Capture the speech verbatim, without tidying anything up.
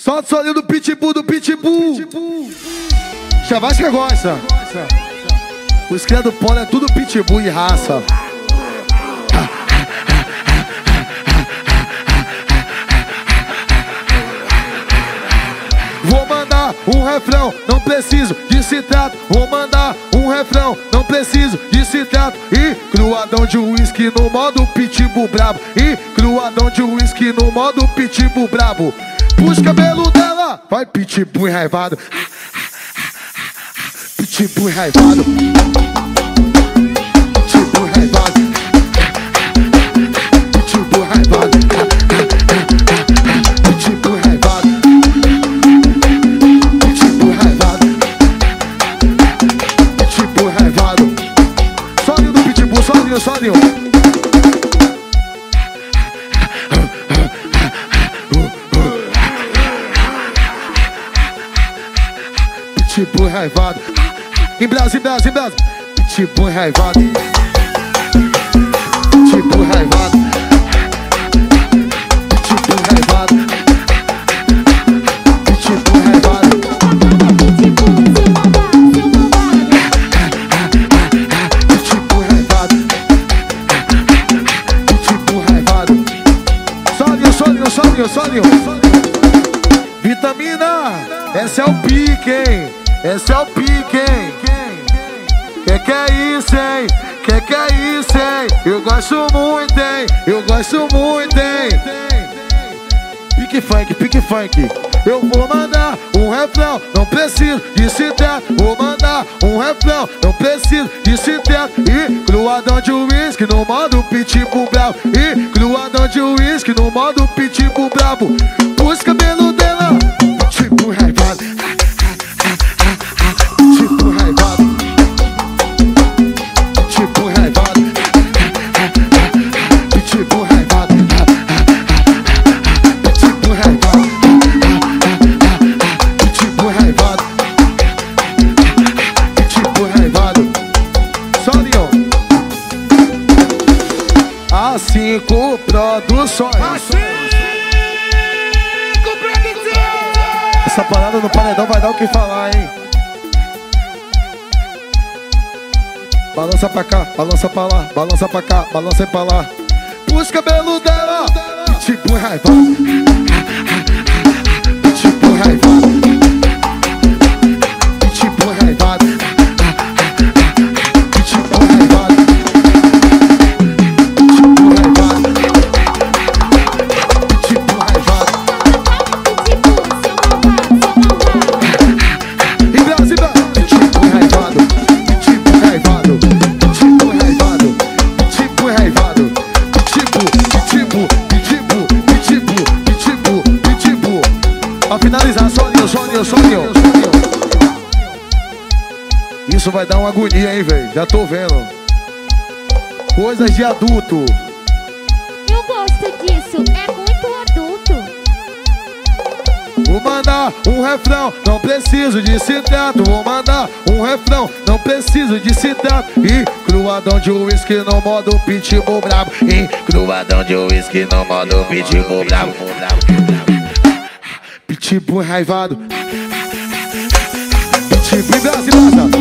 Solta o solinho do pitbull, do pitbull. Chavasca gosta. Os cria do polo é tudo pitbull e raça. Vou mandar um refrão, não preciso de citrato. Vou mandar um refrão, não preciso de citrato. E cruadão de uísque no modo pitbull brabo. E cruadão de uísque no modo pitbull brabo. Puxa o cabelo dela, vai pitbull enraivado. Pitbull enraivado. Pitbull enraivado. Pitbull enraivado. Pitbull enraivado. Pitbull enraivado. Pitbull enraivado. Solinho do pitbull, solinho, solinho. Pitbull enraivado. Em Brasil, em Brasil, em Brasil. Pitbull enraivado. Pitbull enraivado. Pitbull enraivado. Pitbull enraivado. Pitbull enraivado. Pitbull enraivado. Solinho, solinho, solinho, solinho. Vitamina, esse é o pique, hein? Esse é o pique, hein? Que que é isso, hein? Que que é isso, hein? Eu gosto muito, hein? Eu gosto muito, hein? Pique funk, pique funk. Eu vou mandar um refrão, não preciso de citar. Vou mandar um refrão, não preciso de citar. E cruadão de uísque no modo pitbull brabo. E cruadão de uísque no modo pitbull brabo. Puxa o cabelo dela, pitbull enraivado. Pitbull enraivado. Pitbull enraivado. Pitbull enraivado. Pitbull enraivado. Pitbull enraivado. Pitbull enraivado. Solinho. A cinco Produções. Essa parada no paredão vai dar o que falar, hein? Balança pra cá, balança pra lá, balança pra cá, balança pra lá. Puxa o cabelo dela, pitbull enraivado. Pitbull enraivado. Pitbull enraivado. Pitbull enraivado. Pitbull enraivado. Pitbull enraivado. Em Brasil, pitbull enraivado. Pitbull enraivado. Pitbull enraivado. Pitbull enraivado. Pitbull, pitbull, pitbull, pitbull, pitbull, pitbull. Pra finalizar, solinho, solinho, solinho. Isso vai dar uma agonia, hein, velho? Já tô vendo. Coisas de adulto. Eu gosto disso, é muito adulto. Vou mandar um refrão, não preciso de citrato. Vou mandar um refrão, não preciso de citrato. E cruadão de uísque no modo pitbull brabo. E cruadão de uísque no modo pitbull brabo. Pitbull enraivado. Pitbull em Brasil,